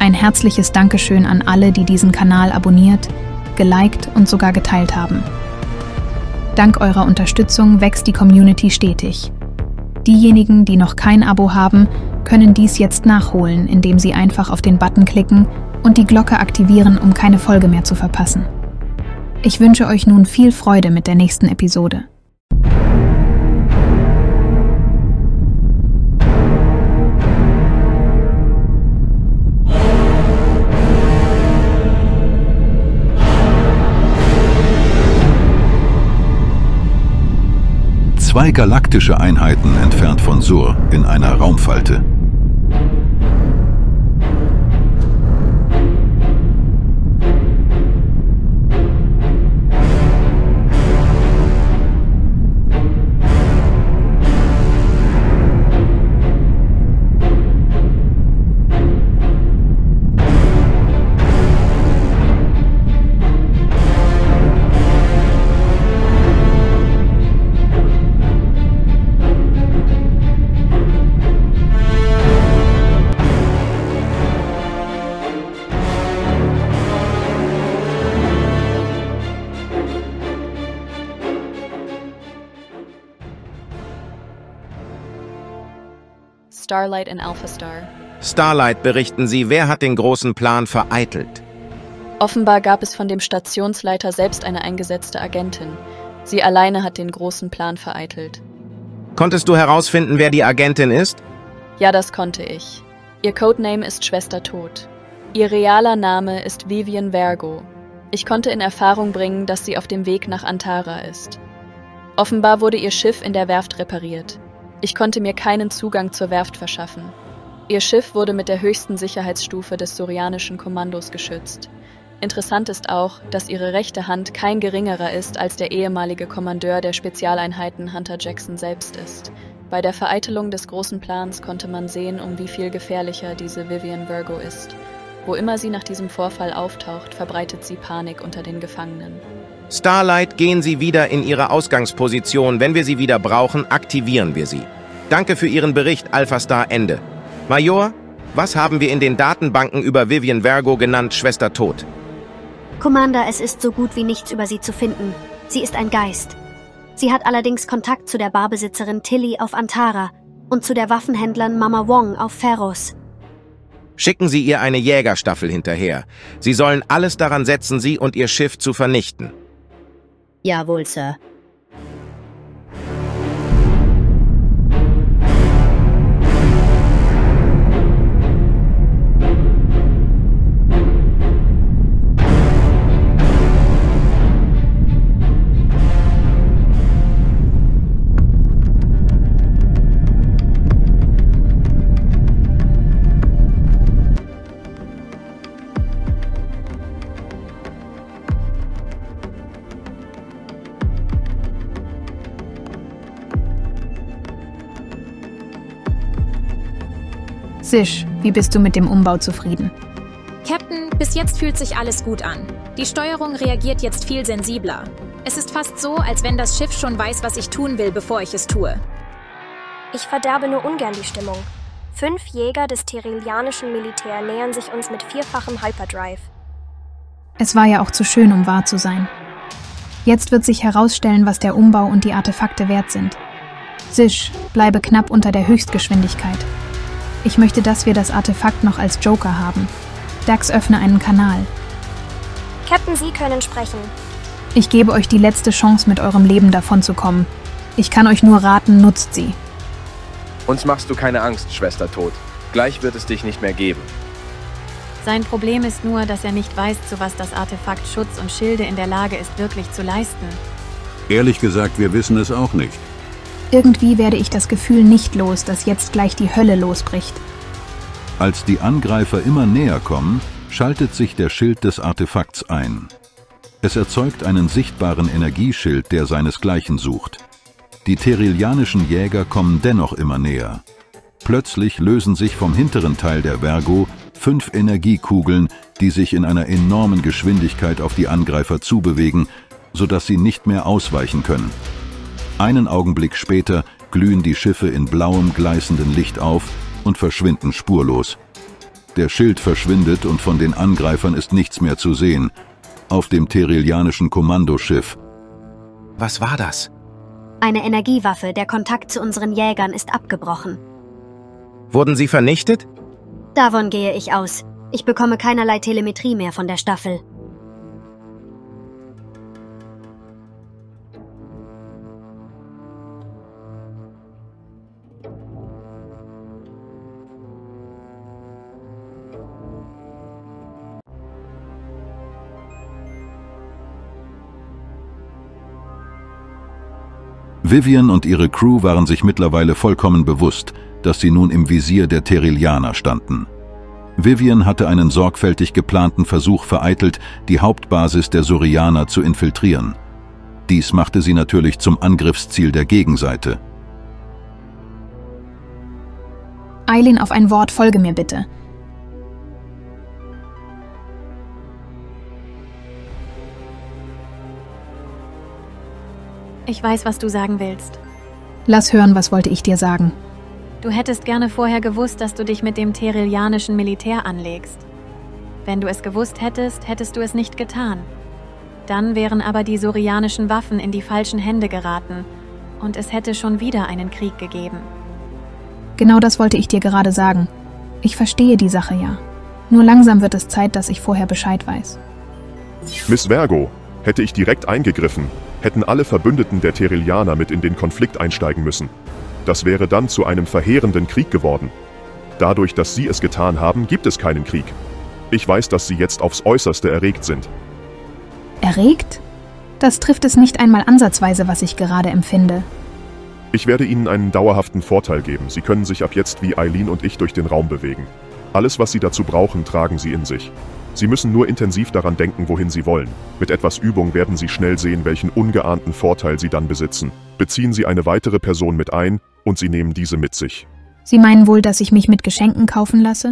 Ein herzliches Dankeschön an alle, die diesen Kanal abonniert, geliked und sogar geteilt haben. Dank eurer Unterstützung wächst die Community stetig. Diejenigen, die noch kein Abo haben, können dies jetzt nachholen, indem sie einfach auf den Button klicken und die Glocke aktivieren, um keine Folge mehr zu verpassen. Ich wünsche euch nun viel Freude mit der nächsten Episode. Zwei galaktische Einheiten entfernt von Sur in einer Raumfalte. Starlight in Alpha Star. Starlight, berichten Sie, wer hat den großen Plan vereitelt? Offenbar gab es von dem Stationsleiter selbst eine eingesetzte Agentin. Sie alleine hat den großen Plan vereitelt. Konntest du herausfinden, wer die Agentin ist? Ja, das konnte ich. Ihr Codename ist Schwester Tod. Ihr realer Name ist Vivian Vergo. Ich konnte in Erfahrung bringen, dass sie auf dem Weg nach Antara ist. Offenbar wurde ihr Schiff in der Werft repariert. Ich konnte mir keinen Zugang zur Werft verschaffen. Ihr Schiff wurde mit der höchsten Sicherheitsstufe des Surianischen Kommandos geschützt. Interessant ist auch, dass ihre rechte Hand kein geringerer ist als der ehemalige Kommandeur der Spezialeinheiten Hunter Jackson selbst ist. Bei der Vereitelung des großen Plans konnte man sehen, um wie viel gefährlicher diese Vivian Vergo ist. Wo immer sie nach diesem Vorfall auftaucht, verbreitet sie Panik unter den Gefangenen. Starlight, gehen Sie wieder in Ihre Ausgangsposition. Wenn wir Sie wieder brauchen, aktivieren wir Sie. Danke für Ihren Bericht, Alpha Star, Ende. Major, was haben wir in den Datenbanken über Vivian Vergo genannt, Schwester Tod? Commander, es ist so gut wie nichts über sie zu finden. Sie ist ein Geist. Sie hat allerdings Kontakt zu der Barbesitzerin Tilly auf Antara und zu der Waffenhändlerin Mama Wong auf Pharos. Schicken Sie ihr eine Jägerstaffel hinterher. Sie sollen alles daran setzen, sie und ihr Schiff zu vernichten. Jawohl, Sir. Sish, wie bist du mit dem Umbau zufrieden? Captain, bis jetzt fühlt sich alles gut an. Die Steuerung reagiert jetzt viel sensibler. Es ist fast so, als wenn das Schiff schon weiß, was ich tun will, bevor ich es tue. Ich verderbe nur ungern die Stimmung. 5 Jäger des terilianischen Militär nähern sich uns mit 4-fachem Hyperdrive. Es war ja auch zu schön, um wahr zu sein. Jetzt wird sich herausstellen, was der Umbau und die Artefakte wert sind. Sish, bleibe knapp unter der Höchstgeschwindigkeit. Ich möchte, dass wir das Artefakt noch als Joker haben. Dax, öffne einen Kanal. Captain, Sie können sprechen. Ich gebe euch die letzte Chance, mit eurem Leben davonzukommen. Ich kann euch nur raten, nutzt sie. Uns machst du keine Angst, Schwester Tod. Gleich wird es dich nicht mehr geben. Sein Problem ist nur, dass er nicht weiß, zu was das Artefakt Schutz und Schilde in der Lage ist, wirklich zu leisten. Ehrlich gesagt, wir wissen es auch nicht. Irgendwie werde ich das Gefühl nicht los, dass jetzt gleich die Hölle losbricht. Als die Angreifer immer näher kommen, schaltet sich der Schild des Artefakts ein. Es erzeugt einen sichtbaren Energieschild, der seinesgleichen sucht. Die terilianischen Jäger kommen dennoch immer näher. Plötzlich lösen sich vom hinteren Teil der Vergo 5 Energiekugeln, die sich in einer enormen Geschwindigkeit auf die Angreifer zubewegen, sodass sie nicht mehr ausweichen können. Einen Augenblick später glühen die Schiffe in blauem, gleißendem Licht auf und verschwinden spurlos. Der Schild verschwindet und von den Angreifern ist nichts mehr zu sehen. Auf dem terilianischen Kommandoschiff. Was war das? Eine Energiewaffe, der Kontakt zu unseren Jägern ist abgebrochen. Wurden sie vernichtet? Davon gehe ich aus. Ich bekomme keinerlei Telemetrie mehr von der Staffel. Vivian und ihre Crew waren sich mittlerweile vollkommen bewusst, dass sie nun im Visier der Terilianer standen. Vivian hatte einen sorgfältig geplanten Versuch vereitelt, die Hauptbasis der Sorianer zu infiltrieren. Dies machte sie natürlich zum Angriffsziel der Gegenseite. Eileen, auf ein Wort, folge mir bitte. Ich weiß, was du sagen willst. Lass hören, was wollte ich dir sagen? Du hättest gerne vorher gewusst, dass du dich mit dem terilianischen Militär anlegst. Wenn du es gewusst hättest, hättest du es nicht getan. Dann wären aber die sorianischen Waffen in die falschen Hände geraten und es hätte schon wieder einen Krieg gegeben. Genau das wollte ich dir gerade sagen. Ich verstehe die Sache ja. Nur langsam wird es Zeit, dass ich vorher Bescheid weiß. Miss Vergo, hätte ich direkt eingegriffen, hätten alle Verbündeten der Terilianer mit in den Konflikt einsteigen müssen. Das wäre dann zu einem verheerenden Krieg geworden. Dadurch, dass Sie es getan haben, gibt es keinen Krieg. Ich weiß, dass Sie jetzt aufs Äußerste erregt sind. Erregt? Das trifft es nicht einmal ansatzweise, was ich gerade empfinde. Ich werde Ihnen einen dauerhaften Vorteil geben. Sie können sich ab jetzt wie Eileen und ich durch den Raum bewegen. Alles, was Sie dazu brauchen, tragen Sie in sich. Sie müssen nur intensiv daran denken, wohin Sie wollen. Mit etwas Übung werden Sie schnell sehen, welchen ungeahnten Vorteil Sie dann besitzen. Beziehen Sie eine weitere Person mit ein und Sie nehmen diese mit sich. Sie meinen wohl, dass ich mich mit Geschenken kaufen lasse?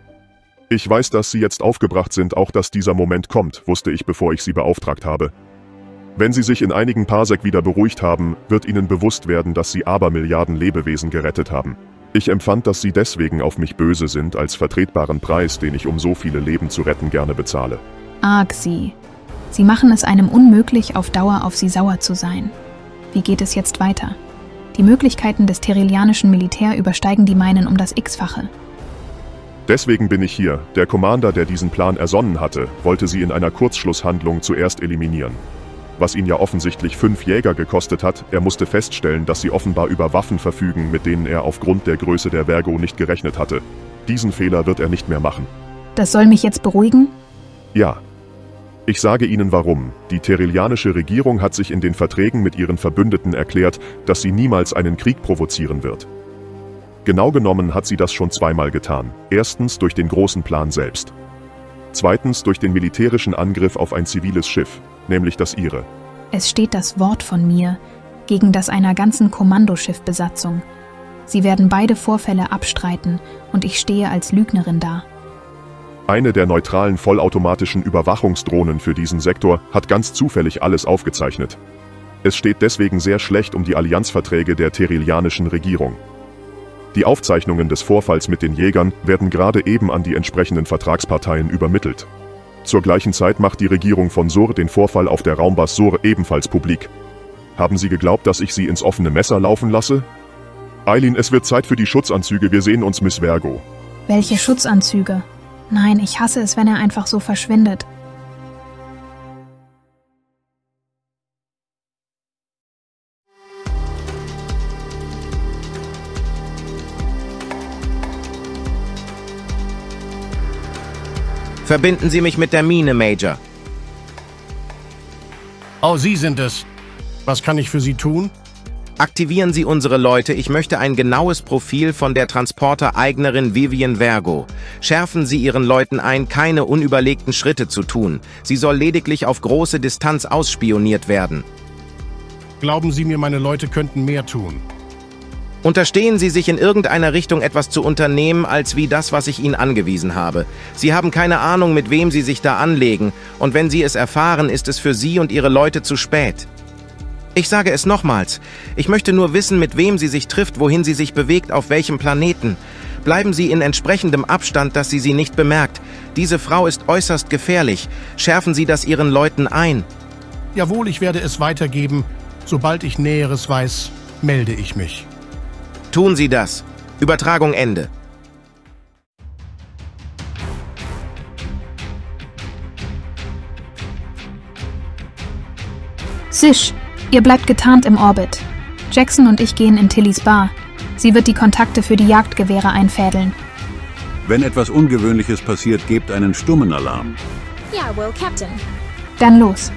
Ich weiß, dass Sie jetzt aufgebracht sind, auch dass dieser Moment kommt, wusste ich, bevor ich Sie beauftragt habe. Wenn Sie sich in einigen Parsec wieder beruhigt haben, wird Ihnen bewusst werden, dass Sie Abermilliarden Lebewesen gerettet haben. Ich empfand, dass Sie deswegen auf mich böse sind, als vertretbaren Preis, den ich um so viele Leben zu retten gerne bezahle. Arg Sie. Sie machen es einem unmöglich, auf Dauer auf Sie sauer zu sein. Wie geht es jetzt weiter? Die Möglichkeiten des terilianischen Militär übersteigen die meinen um das X-fache. Deswegen bin ich hier. Der Commander, der diesen Plan ersonnen hatte, wollte Sie in einer Kurzschlusshandlung zuerst eliminieren. Was ihn ja offensichtlich 5 Jäger gekostet hat, er musste feststellen, dass sie offenbar über Waffen verfügen, mit denen er aufgrund der Größe der Vergo nicht gerechnet hatte. Diesen Fehler wird er nicht mehr machen. Das soll mich jetzt beruhigen? Ja. Ich sage Ihnen warum. Die terilianische Regierung hat sich in den Verträgen mit ihren Verbündeten erklärt, dass sie niemals einen Krieg provozieren wird. Genau genommen hat sie das schon zweimal getan. Erstens durch den großen Plan selbst. Zweitens durch den militärischen Angriff auf ein ziviles Schiff, nämlich das ihre. Es steht das Wort von mir gegen das einer ganzen Kommandoschiffbesatzung. Sie werden beide Vorfälle abstreiten und ich stehe als Lügnerin da. Eine der neutralen vollautomatischen Überwachungsdrohnen für diesen Sektor hat ganz zufällig alles aufgezeichnet. Es steht deswegen sehr schlecht um die Allianzverträge der terilianischen Regierung. Die Aufzeichnungen des Vorfalls mit den Jägern werden gerade eben an die entsprechenden Vertragsparteien übermittelt. Zur gleichen Zeit macht die Regierung von Sur den Vorfall auf der Raumbasis Sur ebenfalls publik. Haben Sie geglaubt, dass ich Sie ins offene Messer laufen lasse? Eileen, es wird Zeit für die Schutzanzüge, wir sehen uns, Miss Vergo. Welche Schutzanzüge? Nein, ich hasse es, wenn er einfach so verschwindet. Verbinden Sie mich mit der Mine, Major. Oh, Sie sind es. Was kann ich für Sie tun? Aktivieren Sie unsere Leute. Ich möchte ein genaues Profil von der Transporter-Eignerin Vivian Vergo. Schärfen Sie Ihren Leuten ein, keine unüberlegten Schritte zu tun. Sie soll lediglich auf große Distanz ausspioniert werden. Glauben Sie mir, meine Leute könnten mehr tun? Unterstehen Sie sich in irgendeiner Richtung etwas zu unternehmen, als wie das, was ich Ihnen angewiesen habe. Sie haben keine Ahnung, mit wem Sie sich da anlegen, und wenn Sie es erfahren, ist es für Sie und Ihre Leute zu spät. Ich sage es nochmals, ich möchte nur wissen, mit wem sie sich trifft, wohin sie sich bewegt, auf welchem Planeten. Bleiben Sie in entsprechendem Abstand, dass sie nicht bemerkt. Diese Frau ist äußerst gefährlich. Schärfen Sie das Ihren Leuten ein. Jawohl, ich werde es weitergeben. Sobald ich Näheres weiß, melde ich mich. Tun Sie das. Übertragung Ende. Sish, ihr bleibt getarnt im Orbit. Jackson und ich gehen in Tillys Bar. Sie wird die Kontakte für die Jagdgewehre einfädeln. Wenn etwas Ungewöhnliches passiert, gebt einen stummen Alarm. Ja, Will, Captain. Dann los.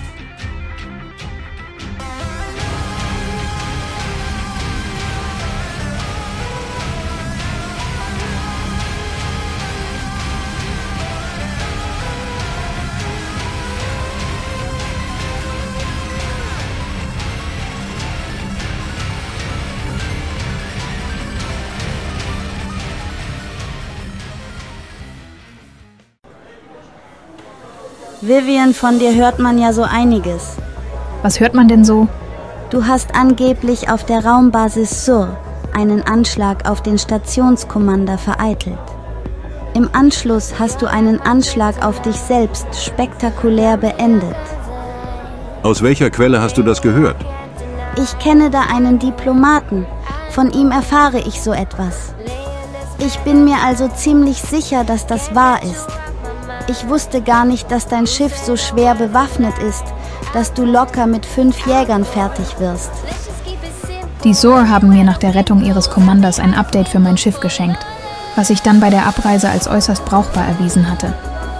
Vivian, von dir hört man ja so einiges. Was hört man denn so? Du hast angeblich auf der Raumbasis Sur einen Anschlag auf den Stationskommander vereitelt. Im Anschluss hast du einen Anschlag auf dich selbst spektakulär beendet. Aus welcher Quelle hast du das gehört? Ich kenne da einen Diplomaten. Von ihm erfahre ich so etwas. Ich bin mir also ziemlich sicher, dass das wahr ist. Ich wusste gar nicht, dass dein Schiff so schwer bewaffnet ist, dass du locker mit 5 Jägern fertig wirst. Die Sur haben mir nach der Rettung ihres Kommanders ein Update für mein Schiff geschenkt, was sich dann bei der Abreise als äußerst brauchbar erwiesen hatte.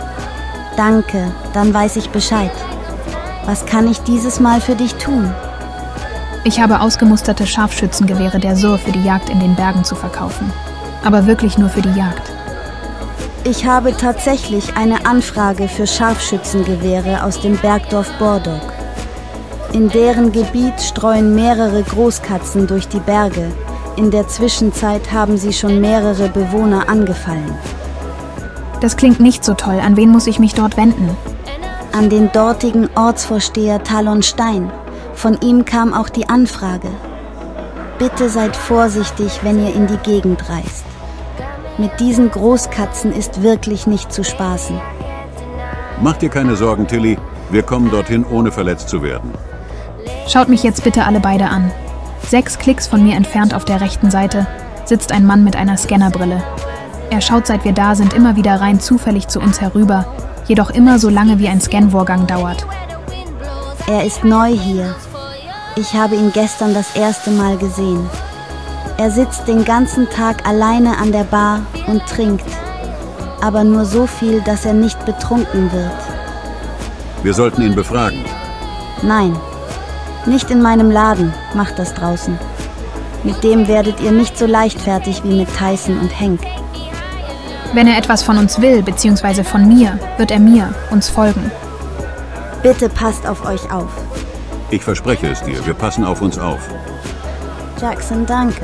Danke, dann weiß ich Bescheid. Was kann ich dieses Mal für dich tun? Ich habe ausgemusterte Scharfschützengewehre der Sur für die Jagd in den Bergen zu verkaufen. Aber wirklich nur für die Jagd. Ich habe tatsächlich eine Anfrage für Scharfschützengewehre aus dem Bergdorf Bordok. In deren Gebiet streuen mehrere Großkatzen durch die Berge. In der Zwischenzeit haben sie schon mehrere Bewohner angefallen. Das klingt nicht so toll. An wen muss ich mich dort wenden? An den dortigen Ortsvorsteher Talon Stein. Von ihm kam auch die Anfrage. Bitte seid vorsichtig, wenn ihr in die Gegend reist. Mit diesen Großkatzen ist wirklich nicht zu spaßen. Mach dir keine Sorgen, Tilly. Wir kommen dorthin, ohne verletzt zu werden. Schaut mich jetzt bitte alle beide an. 6 Klicks von mir entfernt auf der rechten Seite sitzt ein Mann mit einer Scannerbrille. Er schaut, seit wir da sind, immer wieder rein zufällig zu uns herüber, jedoch immer so lange, wie ein Scanvorgang dauert. Er ist neu hier. Ich habe ihn gestern das erste Mal gesehen. Er sitzt den ganzen Tag alleine an der Bar und trinkt. Aber nur so viel, dass er nicht betrunken wird. Wir sollten ihn befragen. Nein, nicht in meinem Laden. Macht das draußen. Mit dem werdet ihr nicht so leichtfertig wie mit Tyson und Hank. Wenn er etwas von uns will, beziehungsweise von mir, wird er uns folgen. Bitte passt auf euch auf. Ich verspreche es dir, wir passen auf uns auf. Jackson, danke.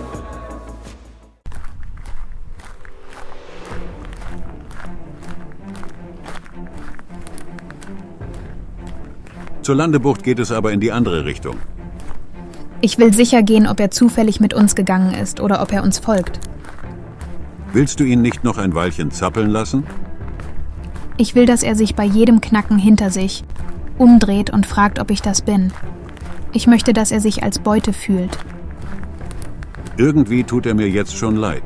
Zur Landebucht geht es aber in die andere Richtung. Ich will sicher gehen, ob er zufällig mit uns gegangen ist oder ob er uns folgt. Willst du ihn nicht noch ein Weilchen zappeln lassen? Ich will, dass er sich bei jedem Knacken hinter sich umdreht und fragt, ob ich das bin. Ich möchte, dass er sich als Beute fühlt. Irgendwie tut er mir jetzt schon leid.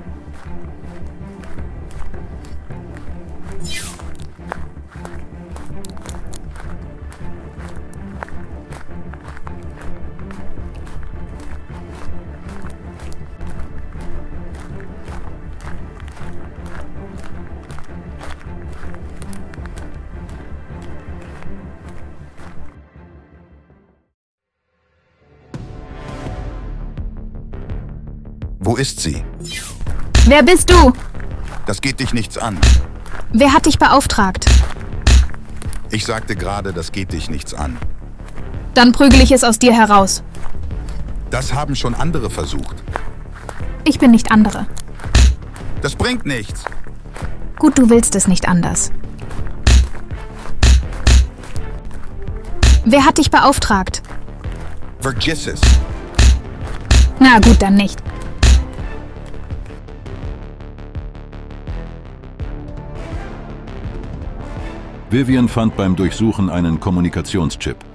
Wo ist sie? Wer bist du? Das geht dich nichts an. Wer hat dich beauftragt? Ich sagte gerade, das geht dich nichts an. Dann prügel ich es aus dir heraus. Das haben schon andere versucht. Ich bin nicht andere. Das bringt nichts. Gut, du willst es nicht anders. Wer hat dich beauftragt? Vergiss es. Na gut, dann nicht. Vivian fand beim Durchsuchen einen Kommunikationschip.